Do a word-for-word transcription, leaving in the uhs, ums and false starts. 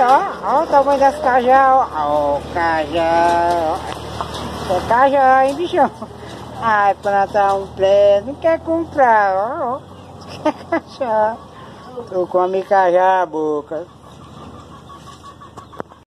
ó, ó o tamanho das cajá, ó, ó, cajá, ó, é cajá, hein, bichão? Ai, plantar um pé, não quer comprar, ó, ó, quer cajá, tu come cajá a boca.